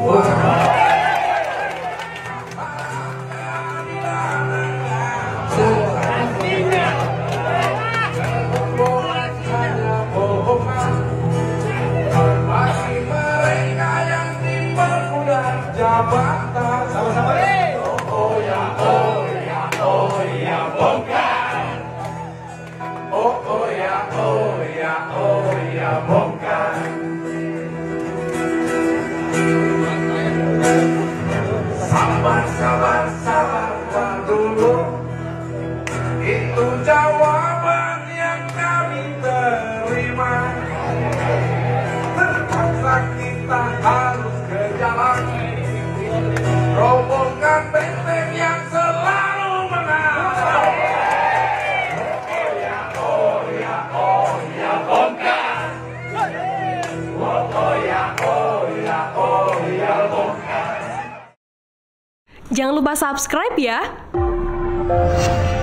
Jabatan sama-sama. Oh ya, oh ya, oh ya, bongkar. Oh ya, oh ya, oh ya, bongkar. Sabar, sabar, sabar dulu. Itu jawaban yang kami terima. Terpaksa kita harus ke jalan. Rombongan benteng yang selalu menang. Oh ya, oh ya, oh ya, bongkar. Oh ya, oh ya, oh ya, bongkar. Jangan lupa subscribe ya.